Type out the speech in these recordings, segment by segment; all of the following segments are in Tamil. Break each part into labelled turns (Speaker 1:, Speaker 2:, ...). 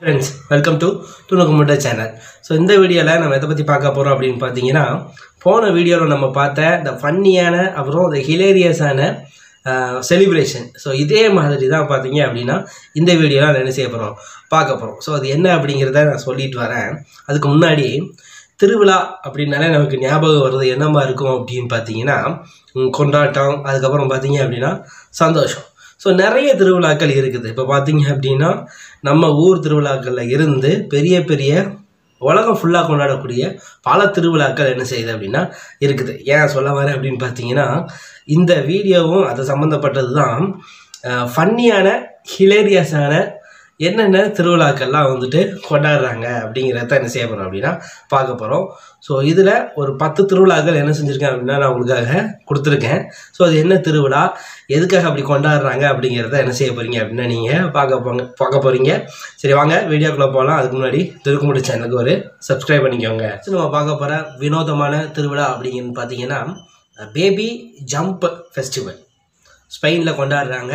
Speaker 1: Friends, welcome to Thunuku Mootai channel. So in the video la nama edha pathi paaka porom appdin pathina pona video la nama paatha the funny ana aprom the hilarious ana celebration. So இதே மாதிரி தான் பாத்தீங்க அப்படினா இந்த வீடியோல நான் என்ன செய்ய போறோம் பார்க்க போறோம். சோ அது என்ன அப்படிங்கறத நான் சொல்லிட்டு வரேன். அதுக்கு முன்னாடி திருவிழா அப்படினாலே நமக்கு ஞாபகம் வருது என்னமா இருக்கும் அப்படினு பாத்தீங்கன்னா கொண்டாட்டம் அதுக்கு அப்புறம் பாத்தீங்க அப்படினா சந்தோஷம். So நிறைய திருவிழாக்கள் இருக்குது. இப்போ பாத்தீங்க அப்படினா நம்ம ஊர் திருவிழாக்கள்ல இருந்து பெரிய பெரிய உலகம் ஃபுல்லா கொண்டாடக்கூடிய பல திருவிழாக்கள் என்ன செய்யுது அப்படினா இருக்குது. ஏன் சொல்ல வரேன் அப்படினு பாத்தீங்கன்னா இந்த வீடியோவும் அது சம்பந்தப்பட்டது தான். ஃபன்னியான ஹிலேரியஸான என்னென்ன திருவிழாக்கள்லாம் வந்துட்டு கொண்டாடுறாங்க அப்படிங்கறத என்ன செய்ய போறோம் அப்படினா பார்க்க போறோம். சோ இதுல ஒரு 10 திருவிழாக்கள் என்ன செஞ்சிருக்கேன் அப்படினா நான் உங்களுக்காக கொடுத்திருக்கேன். சோ அது என்ன திருவிழா எதுக்காக அப்படி கொண்டாடுறாங்க அப்படிங்கறத என்ன செய்ய போறீங்க அப்படினா நீங்க பார்க்க போறீங்க. சரி வாங்க வீடியோக்குள்ள போலாம். அதுக்கு முன்னாடி Thunuku Mootai சேனலுக்கு ஒரு Subscribe பண்ணிக்கோங்க. சோ நம்ம பார்க்க போற வினோதமான திருவிழா அப்படினு பாத்தீங்கன்னா பேபி ஜம்ப் ஃபெஸ்டிவல் ஸ்பெயின்ல கொண்டாடுறாங்க.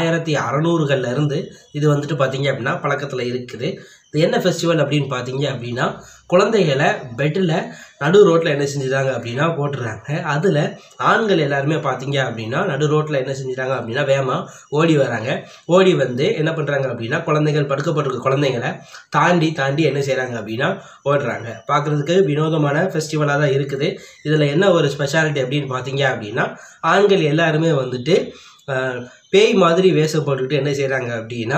Speaker 1: 1600கள்ல இருந்து இது வந்துட்டு பாத்தீங்க அப்படினா பழக்கத்துல இருக்குது. இது என்ன ஃபெஸ்டிவல் அப்படினு பாத்தீங்க அப்படினா குழந்தைகளை பெட்ல நடு ரோட்ல என்ன செஞ்சிராங்க அப்படினா போட்டுறாங்க. அதுல ஆண்கள் எல்லாரும் பாத்தீங்க அப்படினா நடு ரோட்ல என்ன செஞ்சிராங்க அப்படினா வேகமா ஓடி வராங்க. ஓடி வந்து என்ன பண்றாங்க அப்படினா குழந்தைகள் படுக்கப்பட்டிருக்க குழந்தைகளை தாண்டி என்ன செய்றாங்க அப்படினா ஓடுறாங்க. பார்க்கிறதுக்கு வினோதமான ஃபெஸ்டிவலா தான் இருக்குது. இதுல என்ன ஒரு ஸ்பெஷாலிட்டி அப்படினு பாத்தீங்க அப்படினா ஆண்கள் எல்லாரும் வந்துட்டு பேய் மாதிரி வேஷம் போட்டுட்டு என்ன செய்றாங்க அப்படினா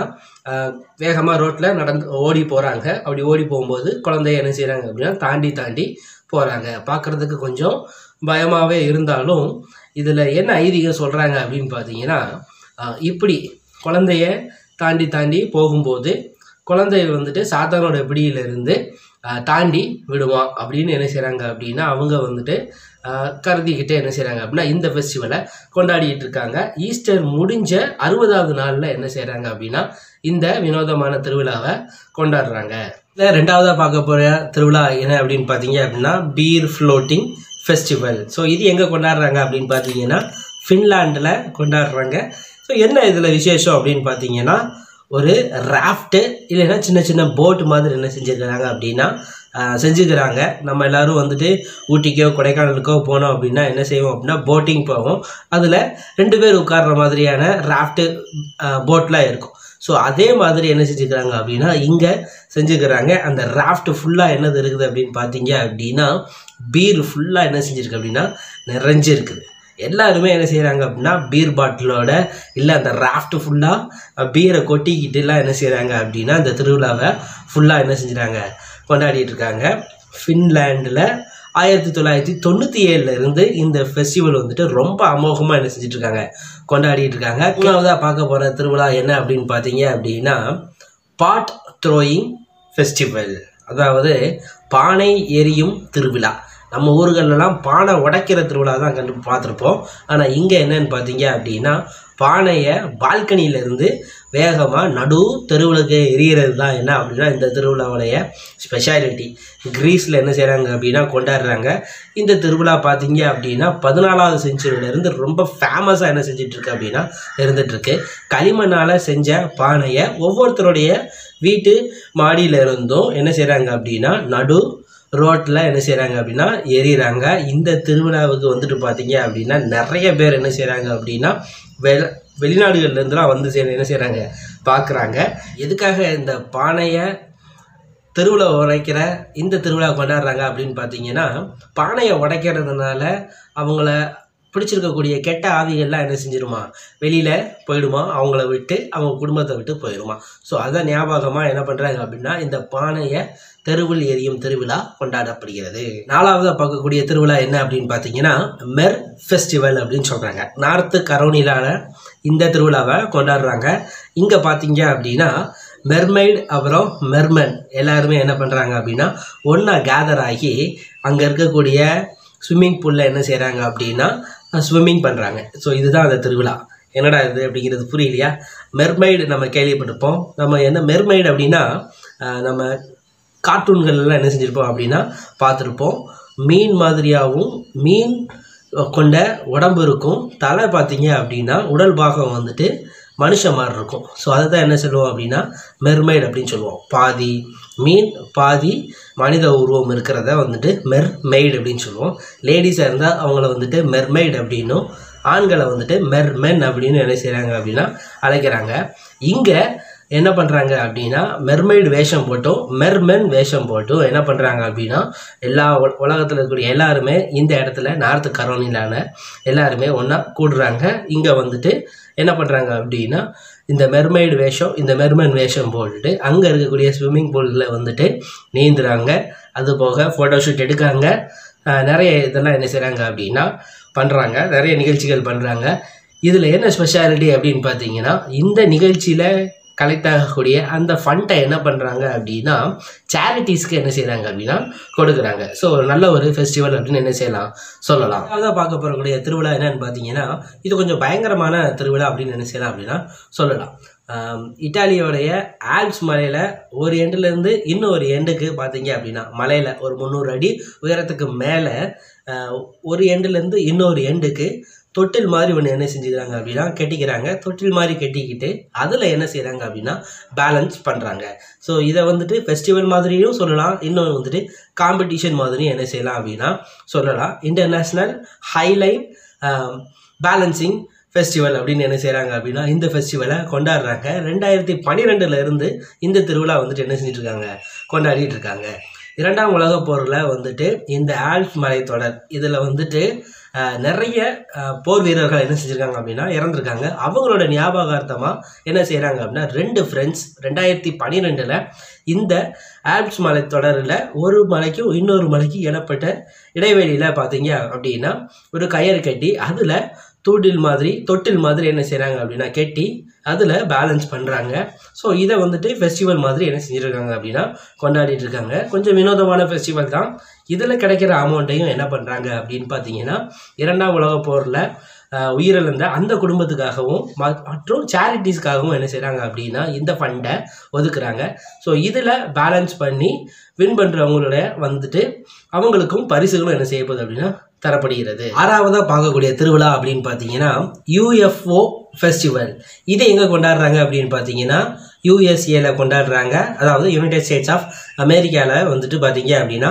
Speaker 1: வேகமா ரோட்ல நடந்து ஓடி போறாங்க. அப்படி ஓடி போகும்போது குழந்தையை என்ன செய்றாங்க அப்படினா தாண்டி போறாங்க. பார்க்கிறதுக்கு கொஞ்சம் பயமாவே இருந்தாலும் இதுல என்ன ஐதீகம் சொல்றாங்க அப்படினு பாத்தீங்கன்னா இப்படி குழந்தையை தாண்டி போகும்போது குழந்தைகள் வந்துட்டு சாத்தானோட பிடியில இருந்து தாண்டி விடுவான் அப்படின்னு என்ன செய்றாங்க அப்படினா அவங்க வந்துட்டு கருதிக்கிட்டே என்ன செய்றாங்க அப்படினா இந்த ஃபெஸ்டிவலை கொண்டாடிட்டு இருக்காங்க. ஈஸ்டர் முடிஞ்ச 60வது நாள்ல என்ன செய்றாங்க அப்படினா இந்த வினோதமான திருவிழாவை கொண்டாடுறாங்க. இதுல ரெண்டாவதா பார்க்க போற திருவிழா என்ன அப்படின்னு பாத்தீங்க அப்படினா பீர் ஃப்ளோட்டிங் ஃபெஸ்டிவல். ஸோ இது எங்க கொண்டாடுறாங்க அப்படின்னு பாத்தீங்கன்னா ஃபின்லாண்டில் கொண்டாடுறாங்க. ஸோ என்ன இதுல விசேஷம் அப்படின்னு பாத்தீங்கன்னா ஒரு ராஃப்ட் இல்லைன்னா சின்ன போட் மாதிரி என்ன செஞ்சுருக்கிறாங்க அப்படின்னா செஞ்சுக்கிறாங்க. நம்ம எல்லாரும் வந்துட்டு ஊட்டிக்கோ கொடைக்கானலுக்கோ போனோம் அப்படின்னா என்ன செய்வோம் அப்படின்னா போட்டிங் போவோம். அதில் 2 பேர் உட்கார்ற மாதிரியான ராஃப்ட் போட்லாம் இருக்கும். ஸோ அதே மாதிரி என்ன செஞ்சுக்கிறாங்க அப்படின்னா இங்கே செஞ்சுக்கிறாங்க. அந்த ராஃப்ட் ஃபுல்லாக என்னது இருக்குது அப்படின்னு பார்த்தீங்க அப்படின்னா பீர் ஃபுல்லாக என்ன செஞ்சுருக்கு அப்படின்னா நிறைஞ்சிருக்குது. எல்லாருமே என்ன செய்கிறாங்க அப்படின்னா பீர் பாட்டிலோட இல்லை அந்த ராஃப்ட் ஃபுல்லாக பீரை கொட்டிக்கிட்டுலாம் என்ன செய்கிறாங்க அப்படின்னா இந்த திருவிழாவை ஃபுல்லாக என்ன கொண்டாடிட்டு இருக்காங்க. ஃபின்லாண்டில் 1997 இருந்து இந்த ஃபெஸ்டிவல் வந்துட்டு ரொம்ப அமோகமாக என்ன செஞ்சுட்டு இருக்காங்க கொண்டாடிட்டு இருக்காங்க. மூணாவதாக பார்க்க போகிற திருவிழா என்ன அப்படின்னு பார்த்தீங்க அப்படின்னா பாட் த்ரோயிங் ஃபெஸ்டிவல், அதாவது பானை எரியும் திருவிழா. நம்ம ஊர்களெல்லாம் பானை உடைக்கிற திருவிழா தான் பார்த்துருப்போம். ஆனால் இங்கே என்னன்னு பார்த்தீங்க அப்படின்னா பானையை பால்கனியிலேருந்து வேகமாக நடு தெருவுலுக்கு எரியறது தான் என்ன அப்படின்னா இந்த திருவிழாவுடைய ஸ்பெஷாலிட்டி. கிரீஸில் என்ன செய்கிறாங்க அப்படின்னா கொண்டாடுறாங்க. இந்த திருவிழா பார்த்தீங்க அப்படின்னா 14வது செஞ்சுரியிலேருந்து ரொம்ப ஃபேமஸாக என்ன செஞ்சிட்ருக்கு அப்படின்னா இருந்துகிட்ருக்கு. களிமண்ணால் செஞ்ச பானையை ஒவ்வொருத்தருடைய வீட்டு மாடியில இருந்தும் என்ன செய்கிறாங்க அப்படின்னா நடு ரோட்டில் என்ன செய்கிறாங்க அப்படின்னா எரியிறாங்க. இந்த திருவிழாவுக்கு வந்துட்டு பார்த்தீங்க அப்படின்னா நிறைய பேர் என்ன செய்கிறாங்க அப்படின்னா வெளிநாடுகள்லேருந்துலாம் வந்து என்ன செய்கிறாங்க பார்க்குறாங்க. எதுக்காக இந்த பானையை தெருவில் உடைக்கிற இந்த திருவிழா கொண்டாடுறாங்க அப்படின்னு பார்த்தீங்கன்னா பானையை உடைக்கிறதுனால அவங்கள பிடிச்சிருக்கக்கூடிய கெட்ட ஆவிகள்லாம் என்ன செஞ்சிருமா வெளியில் போயிடுமா, அவங்கள விட்டு அவங்க குடும்பத்தை விட்டு போயிடுமா. ஸோ அதை ஞாபகமாக என்ன பண்ணுறாங்க அப்படின்னா இந்த பானையை தெருவில் எரியும் திருவிழா கொண்டாடப்படுகிறது. நாலாவதாக பார்க்கக்கூடிய திருவிழா என்ன அப்படின்னு பார்த்தீங்கன்னா மெர் ஃபெஸ்டிவல் அப்படின்னு சொல்கிறாங்க. நார்த்து கரோலினாவில் இந்த திருவிழாவை கொண்டாடுறாங்க. இங்கே பார்த்தீங்க அப்படின்னா மெர்மைடு அப்புறம் மெர்மன் எல்லாருமே என்ன பண்ணுறாங்க அப்படின்னா ஒன்றா கேதர் ஆகி அங்கே இருக்கக்கூடிய ஸ்விம்மிங் பூலில் என்ன செய்கிறாங்க அப்படின்னா ஸ்விம்மிங் பண்ணுறாங்க. ஸோ இதுதான் அந்த திருவிழா. என்னடா இது அப்படிங்கிறது புரியலையா? மெர்மைடு நம்ம கேள்விப்பட்டிருப்போம். நம்ம என்ன மெர்மைடு அப்படின்னா நம்ம கார்ட்டூன்கள்லாம் என்ன செஞ்சுருப்போம் அப்படின்னா பார்த்துருப்போம். மீன் மாதிரியாகவும் மீன் கொண்ட உடம்பு இருக்கும். தலை பார்த்தீங்க அப்படின்னா உடல் பாகம் வந்துட்டு மனுஷன் மாதிரி இருக்கும். ஸோ அதை தான் என்ன சொல்லுவோம் அப்படின்னா மெர்மெய்டு அப்படின்னு சொல்லுவோம். பாதி மீன் பாதி மனித உருவம் இருக்கிறத வந்துட்டு மெர்மெய்டு அப்படின்னு சொல்லுவோம். லேடிஸாக இருந்தால் அவங்கள வந்துட்டு மெர்மெய்டு அப்படின்னும், ஆண்களை வந்துட்டு மெர்மென் அப்படின்னு என்ன செய்கிறாங்க அப்படின்னா அழைக்கிறாங்க. இங்கே என்ன பண்ணுறாங்க அப்படின்னா மெர்மெய்டு வேஷம் போட்டும் மெர்மென் வேஷம் போட்டும் என்ன பண்ணுறாங்க அப்படின்னா எல்லா உலகத்தில் இருக்கக்கூடிய எல்லாருமே இந்த இடத்துல நார்த் கரோலினால எல்லாருமே ஒன்றா கூடுறாங்க. இங்கே வந்துட்டு என்ன பண்ணுறாங்க அப்படின்னா இந்த மெர்மெய்டு வேஷம் இந்த மெர்மென் வேஷம் போட்டுட்டு அங்கே இருக்கக்கூடிய ஸ்விம்மிங் பூலில் வந்துட்டு நீந்துறாங்க. அது போக ஃபோட்டோஷூட் எடுக்காங்க. நிறைய இதெல்லாம் என்ன செய்கிறாங்க அப்படின்னா பண்ணுறாங்க. நிறைய நிகழ்ச்சிகள் பண்ணுறாங்க. இதில் என்ன ஸ்பெஷாலிட்டி அப்படின்னு பார்த்தீங்கன்னா இந்த நிகழ்ச்சியில் கலெக்ட் ஆகக்கூடிய அந்த ஃபண்டை என்ன பண்ணுறாங்க அப்படின்னா சேரிட்டிஸ்க்கு என்ன செய்கிறாங்க அப்படின்னா கொடுக்குறாங்க. ஸோ நல்ல ஒரு ஃபெஸ்டிவல் அப்படின்னு என்ன செய்யலாம் சொல்லலாம். அதான் பார்க்க போகக்கூடிய திருவிழா என்னன்னு பார்த்தீங்கன்னா இது கொஞ்சம் பயங்கரமான திருவிழா அப்படின்னு என்ன செய்யலாம் அப்படின்னா சொல்லலாம். இட்டாலியோடைய ஆல்ப்ஸ் மலையில் ஒரு எண்டுலேருந்து இன்னொரு எண்டுக்கு பார்த்தீங்க அப்படின்னா மலையில் ஒரு 300 அடி உயரத்துக்கு மேலே ஒரு எண்டுலேருந்து இன்னொரு எண்டுக்கு தொட்டில் மாதிரி ஒன்று என்ன செஞ்சுக்கிறாங்க அப்படின்னா கெட்டிக்கிறாங்க. தொட்டில் மாதிரி கெட்டிக்கிட்டு அதில் என்ன செய்கிறாங்க அப்படின்னா பேலன்ஸ் பண்ணுறாங்க. ஸோ இதை வந்துட்டு ஃபெஸ்டிவல் மாதிரியும் சொல்லலாம், இன்னொன்று வந்துட்டு காம்படிஷன் மாதிரியும் என்ன செய்யலாம் அப்படின்னா சொல்லலாம். இன்டர்நேஷ்னல் ஹைலைன் பேலன்சிங் ஃபெஸ்டிவல் அப்படின்னு என்ன செய்கிறாங்க அப்படின்னா இந்த ஃபெஸ்டிவலை கொண்டாடுறாங்க. 2012 இந்த திருவிழா வந்துட்டு என்ன செஞ்சுட்ருக்காங்க கொண்டாடிட்டு இருக்காங்க. 2ஆம் உலகப் போரில் வந்துட்டு இந்த ஆல்ப்ஸ் மலைத்தொடர் இதில் வந்துட்டு நிறைய போர் வீரர்கள் என்ன செஞ்சுருக்காங்க அப்படின்னா இறந்துருக்காங்க. அவங்களோட ஞாபகார்த்தமாக என்ன செய்கிறாங்க அப்படின்னா 2 ஃப்ரெண்ட்ஸ் 2012 இந்த ஆல்ப்ஸ் மலைத்தொடரில் ஒரு மலைக்கும் இன்னொரு மலைக்கும் இடப்பட்ட இடைவெளியில் பார்த்தீங்க அப்படின்னா ஒரு கயிறு கட்டி அதில் தொட்டில் மாதிரி என்ன செய்கிறாங்க அப்படின்னா கெட்டி அதில் பேலன்ஸ் பண்ணுறாங்க. ஸோ இதை வந்துட்டு ஃபெஸ்டிவல் மாதிரி என்ன செஞ்சுருக்காங்க அப்படின்னா கொண்டாடிட்டு இருக்காங்க. கொஞ்சம் வினோதமான ஃபெஸ்டிவல் தான். இதில் கிடைக்கிற அமௌண்ட்டையும் என்ன பண்ணுறாங்க அப்படின்னு பார்த்தீங்கன்னா 2ஆம் உலகப் போரில் உயிரிழந்த அந்த குடும்பத்துக்காகவும் மற்றும் சேரிட்டிஸ்க்காகவும் என்ன செய்கிறாங்க அப்படின்னா இந்த ஃபண்டை ஒதுக்குறாங்க. ஸோ இதில் பேலன்ஸ் பண்ணி வின் பண்ணுறவங்களோட வந்துட்டு அவங்களுக்கும் பரிசுகளும் என்ன செய்யப்படுது அப்படின்னா தரப்படுகிறது. 6ஆவதாக பார்க்கக்கூடிய திருவிழா அப்படின்னு பார்த்தீங்கன்னா UFO ஃபெஸ்டிவல். இதை எங்கே கொண்டாடுறாங்க அப்படின்னு பார்த்தீங்கன்னா யூஎஸ்ஏல கொண்டாடுறாங்க. அதாவது யுனைடெட் ஸ்டேட்ஸ் ஆஃப் அமெரிக்காவில் வந்துட்டு பார்த்தீங்க அப்படின்னா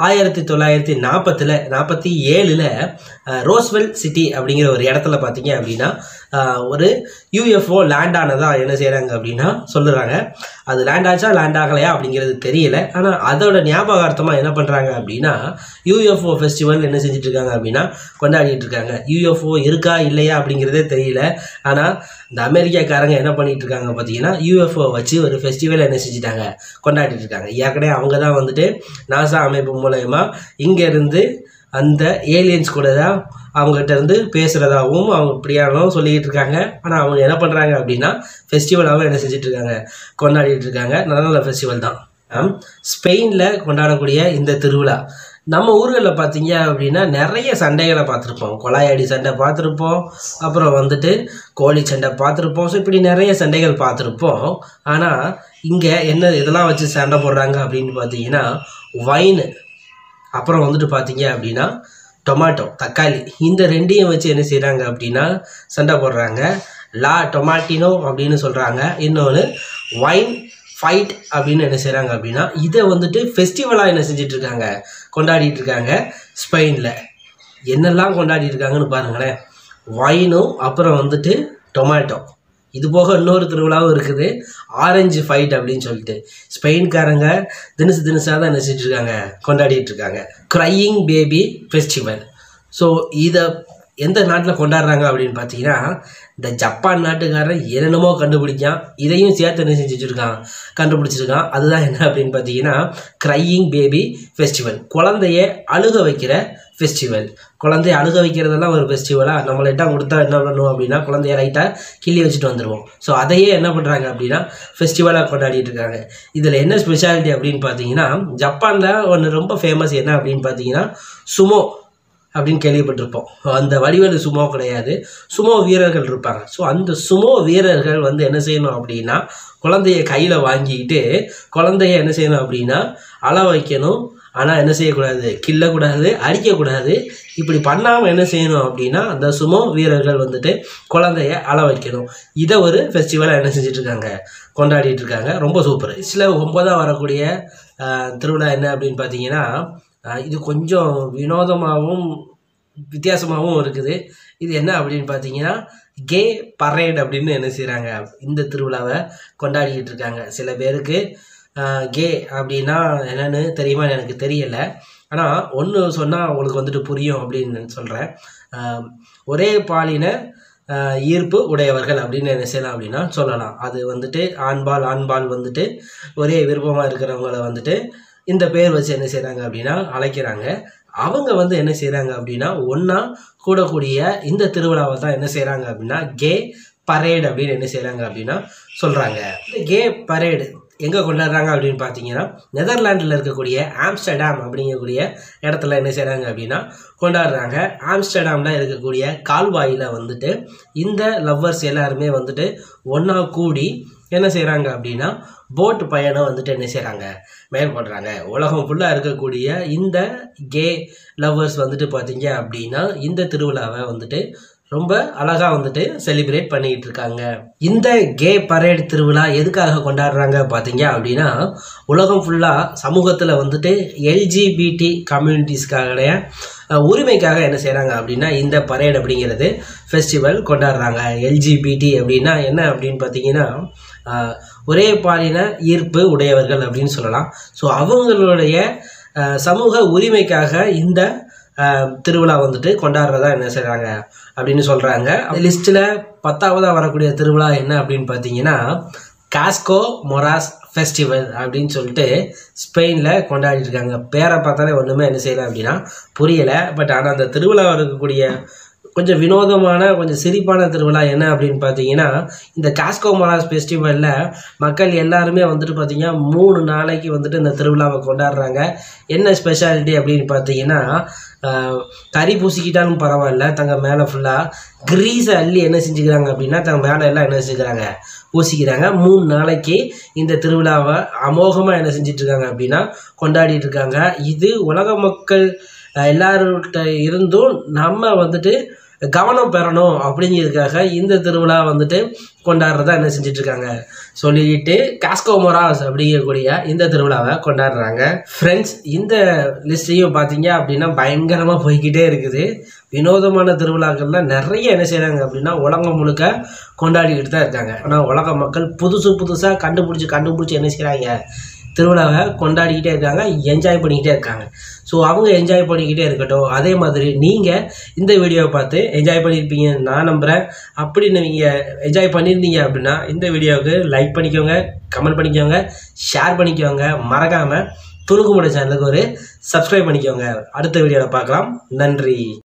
Speaker 1: 1947 ரோஸ்வெல் சிட்டி அப்படிங்கிற ஒரு இடத்துல பார்த்தீங்க அப்படின்னா ஒரு UFO லேண்ட் ஆனதாக என்ன செய்கிறாங்க அப்படின்னா சொல்லுறாங்க. அது லேண்ட் ஆச்சா லேண்ட் ஆகலையா அப்படிங்கிறது தெரியல. ஆனால் அதோட ஞாபகார்த்தமாக என்ன பண்ணுறாங்க அப்படின்னா UFO ஃபெஸ்டிவல் என்ன செஞ்சுட்டு இருக்காங்க அப்படின்னா கொண்டாடிட்டு இருக்காங்க. UFO இருக்கா இல்லையா அப்படிங்கிறதே தெரியல. ஆனால் இந்த அமெரிக்காக்காரங்க என்ன பண்ணிட்டு இருக்காங்க பார்த்தீங்கன்னா UFO வச்சு ஒரு ஃபெஸ்டிவல் என்ன செஞ்சுட்டாங்க கொண்டாடிட்டு இருக்காங்க. ஏற்கனவே அவங்க தான் வந்துட்டு நாசா அமைப்பு மூலயமா இங்கேருந்து அந்த ஏலியன்ஸ் கூட தான் அவங்ககிட்ட இருந்து பேசுகிறதாகவும் அவங்க இப்படியானவும் சொல்லிக்கிட்டு இருக்காங்க. ஆனால் அவங்க என்ன பண்ணுறாங்க அப்படின்னா ஃபெஸ்டிவலாகவும் என்ன செஞ்சுட்டு இருக்காங்க கொண்டாடிட்டு இருக்காங்க. நல்ல ஃபெஸ்டிவல் தான். ஸ்பெயினில் கொண்டாடக்கூடிய இந்த திருவிழா நம்ம ஊர்களில் பார்த்தீங்க அப்படின்னா நிறைய சண்டைகளை பார்த்துருப்போம். கொலாயடி சண்டை பார்த்துருப்போம், அப்புறம் வந்துட்டு கோழி சண்டை பார்த்துருப்போம். ஸோ இப்படி நிறைய சண்டைகள் பார்த்துருப்போம். ஆனால் இங்கே என்ன இதெல்லாம் வச்சு சண்டை போடுறாங்க அப்படின்னு பார்த்தீங்கன்னா வைன், அப்புறம் வந்துட்டு பார்த்தீங்க அப்படின்னா டொமாட்டோ தக்காளி, இந்த ரெண்டையும் வச்சு என்ன செய்கிறாங்க அப்படின்னா சண்டை போடுறாங்க. லா டொமாட்டினோ அப்படின்னு சொல்கிறாங்க. இன்னொன்று வைன் ஃபைட் அப்படின்னு என்ன செய்கிறாங்க அப்படின்னா இதை வந்துட்டு ஃபெஸ்டிவலாக என்ன செஞ்சிட்ருக்காங்க கொண்டாடிட்டு இருக்காங்க. ஸ்பெயினில் என்னெல்லாம் கொண்டாடிட்டு இருக்காங்கன்னு பாருங்களேன். வைனும் அப்புறம் வந்துட்டு டொமேட்டோ, இது போக இன்னொரு திருவிழாவும் இருக்குது ஆரஞ்சு ஃபைட் அப்படின்னு சொல்லிட்டு. ஸ்பெயின்காரங்க தினசாக தான் என்ன செஞ்சுட்ருக்காங்க கொண்டாடிட்டு இருக்காங்க. Crying baby festival. ஸோ இதை எந்த நாட்டில் கொண்டாடுறாங்க அப்படின்னு பார்த்தீங்கன்னா இந்த ஜப்பான் நாட்டுக்காரன் என்னென்னமோ கண்டுபிடிக்கான், இதையும் சேர்த்து என்ன செஞ்சுருக்கான் கண்டுபிடிச்சிருக்கான். அதுதான் என்ன அப்படின்னு பார்த்தீங்கன்னா க்ரையிங் பேபி ஃபெஸ்டிவல், குழந்தைய அழுக வைக்கிற ஃபெஸ்டிவல். குழந்தைய அழுக வைக்கிறதெல்லாம் ஒரு ஃபெஸ்டிவலாக நம்மளை இட்டால் கொடுத்தா என்ன பண்ணுவோம் அப்படின்னா குழந்தைய லைட்டாக கிள்ளி வச்சுட்டு வந்துடுவோம். ஸோ அதையே என்ன பண்ணுறாங்க அப்படின்னா ஃபெஸ்டிவலாக கொண்டாடிட்டு இருக்காங்க. இதில் என்ன ஸ்பெஷாலிட்டி அப்படின்னு பார்த்தீங்கன்னா ஜப்பானில் ஒன்று ரொம்ப ஃபேமஸ் என்ன அப்படின்னு பார்த்தீங்கன்னா சுமோ அப்படின்னு கேள்விப்பட்டிருப்போம். அந்த வடிவேலு சுமோ கிடையாது, சுமோ வீரர்கள் இருப்பாங்க. ஸோ அந்த சுமோ வீரர்கள் வந்து என்ன செய்யணும் அப்படின்னா குழந்தைய கையில் வாங்கிக்கிட்டு குழந்தைய என்ன செய்யணும் அப்படின்னா அழ வைக்கணும். ஆனால் என்ன செய்யக்கூடாது, கிள்ளக்கூடாது, அடிக்கக்கூடாது. இப்படி பண்ணாமல் என்ன செய்யணும் அப்படின்னா அந்த சுமோ வீரர்கள் வந்துட்டு குழந்தைய அள வைக்கணும். இதை ஒரு ஃபெஸ்டிவலாக என்ன செஞ்சிட்ருக்காங்க, கொண்டாடிட்டு இருக்காங்க. ரொம்ப சூப்பர். இதில் 9ஆக வரக்கூடிய திருவிழா என்ன அப்படின்னு பார்த்தீங்கன்னா, இது கொஞ்சம் வினோதமாகவும் வித்தியாசமாகவும் இருக்குது. இது என்ன அப்படின்னு பார்த்தீங்கன்னா கே பரேட் அப்படின்னு என்ன செய்கிறாங்க, இந்த திருவிழாவை கொண்டாடிக்கிட்டு இருக்காங்க. சில பேருக்கு கே அப்படின்னா என்னென்னு தெரியுமா எனக்கு தெரியலை. ஆனால் ஒன்று சொன்னால் உங்களுக்கு வந்துட்டு புரியும் அப்படின்னு சொல்கிறேன். ஒரே பாலின ஈர்ப்பு உடையவர்கள் அப்படின்னு என்ன செய்யலாம் அப்படின்னா சொல்லலாம். அது வந்துட்டு ஆண்பால் வந்துட்டு ஒரே விருப்பமாக இருக்கிறவங்கள வந்துட்டு இந்த பேர் வச்சு என்ன செய்கிறாங்க அப்படின்னா அழைக்கிறாங்க. அவங்க வந்து என்ன செய்கிறாங்க அப்படின்னா ஒன்றா கூடக்கூடிய இந்த திருவிழாவை தான் என்ன செய்கிறாங்க அப்படின்னா கே பரேடு அப்படின்னு என்ன செய்கிறாங்க அப்படின்னா சொல்கிறாங்க. இந்த கே பரேடு எங்கே கொண்டாடுறாங்க அப்படின்னு பார்த்தீங்கன்னா நெதர்லாண்டில் இருக்கக்கூடிய ஆம்ஸ்டர்டாம் அப்படிங்கக்கூடிய இடத்துல என்ன செய்கிறாங்க அப்படின்னா கொண்டாடுறாங்க. ஆம்ஸ்டர்டாமில் இருக்கக்கூடிய கால்வாயில் வந்துட்டு இந்த லவ்வர்ஸ் எல்லாருமே வந்துட்டு ஒன்றா கூடி என்ன செய்கிறாங்க அப்படின்னா போட் பயணம் வந்துட்டு என்ன செய்கிறாங்க, மேற்கொள்கிறாங்க. உலகம் ஃபுல்லாக இருக்கக்கூடிய இந்த கே லவ்வர்ஸ் வந்துட்டு பார்த்தீங்க அப்படின்னா இந்த திருவிழாவை வந்துட்டு ரொம்ப அழகாக வந்துட்டு செலிப்ரேட் பண்ணிக்கிட்டு இருக்காங்க. இந்த கே பரேட் திருவிழா எதுக்காக கொண்டாடுறாங்க பார்த்தீங்க அப்படின்னா உலகம் ஃபுல்லாக சமூகத்தில் வந்துட்டு எல்ஜிபிடி கம்யூனிட்டிஸ்க்காக உரிமைக்காக என்ன செய்கிறாங்க அப்படின்னா இந்த பரேட் அப்படிங்கிறது ஃபெஸ்டிவல் கொண்டாடுறாங்க. எல்ஜிபிடி அப்படின்னா என்ன அப்படின்னு பார்த்தீங்கன்னா ஒரே பாலின ஈர்ப்பு உடையவர்கள் அப்படின்னு சொல்லலாம். ஸோ அவங்களுடைய சமூக உரிமைக்காக இந்த திருவிழா வந்துட்டு கொண்டாடுறதா என்ன செய்கிறாங்க அப்படின்னு சொல்கிறாங்க. லிஸ்ட்டில் 10ஆவதாக வரக்கூடிய திருவிழா என்ன அப்படின்னு பார்த்தீங்கன்னா காஸ்கோ மொராஸ் ஃபெஸ்டிவல் அப்படின்னு சொல்லிட்டு ஸ்பெயினில் கொண்டாடிட்டு இருக்காங்க. பேரை பார்த்தாலே ஒன்றுமே என்ன செய்யலை அப்படின்னா புரியலை. பட் ஆனால் அந்த திருவிழா இருக்கக்கூடிய கொஞ்சம் வினோதமான கொஞ்சம் சிரிப்பான திருவிழா என்ன அப்படின்னு பார்த்தீங்கன்னா இந்த காஸ்கோ மொராஸ் ஃபெஸ்டிவலில் மக்கள் எல்லாருமே வந்துட்டு பார்த்தீங்கன்னா 3 நாளைக்கு வந்துட்டு இந்த திருவிழாவை கொண்டாடுறாங்க. என்ன ஸ்பெஷாலிட்டி அப்படின்னு பார்த்தீங்கன்னா கறி பூசிக்கிட்டாலும் பரவாயில்ல, தங்க மேலே ஃபுல்லாக கிரீஸை அள்ளி என்ன செஞ்சுக்கிறாங்க அப்படின்னா தங்க மேலே எல்லாம் என்ன செஞ்சுக்கிறாங்க பூசிக்கிறாங்க. 3 நாளைக்கு இந்த திருவிழாவை அமோகமாக என்ன செஞ்சிட்ருக்காங்க அப்படின்னா கொண்டாடிட்டு இருக்காங்க. இது உலக மக்கள் எல்லார்கிட்ட இருந்தும் நம்ம வந்துட்டு கவனம் பெறணும் அப்படிங்கிறதுக்காக இந்த திருவிழா வந்துட்டு கொண்டாடுறதா என்ன செஞ்சிட்ருக்காங்க சொல்லிட்டு காஸ்கோ மொராஸ் அப்படிங்கக்கூடிய இந்த திருவிழாவை கொண்டாடுறாங்க. ஃப்ரெண்ட்ஸ், இந்த லிஸ்ட்டையும் பார்த்தீங்க அப்படின்னா பயங்கரமாக போய்கிட்டே இருக்குது. வினோதமான திருவிழாக்கள்லாம் நிறைய என்ன செய்கிறாங்க அப்படின்னா உலகம் முழுக்க கொண்டாடிக்கிட்டு தான் இருக்காங்க. ஆனால் உலக மக்கள் புதுசாக கண்டுபிடிச்சி என்ன செய்கிறாங்க, திருவிழாவை கொண்டாடிக்கிட்டே இருக்காங்க, என்ஜாய் பண்ணிக்கிட்டே இருக்காங்க. ஸோ அவங்க என்ஜாய் பண்ணிக்கிட்டே இருக்கட்டும். அதே மாதிரி நீங்கள் இந்த வீடியோவை பார்த்து என்ஜாய் பண்ணியிருப்பீங்கன்னு நான் நம்புகிறேன். அப்படின்னு நீங்கள் என்ஜாய் பண்ணியிருந்தீங்க அப்படின்னா இந்த வீடியோவுக்கு லைக் பண்ணிக்கோங்க, கமெண்ட் பண்ணிக்கோங்க, ஷேர் பண்ணிக்கோங்க. மறக்காமல் துணுக்கு மூட்டை சேனலுக்கு ஒரு சப்ஸ்கிரைப் பண்ணிக்கோங்க. அடுத்த வீடியோவில் பார்க்கலாம். நன்றி.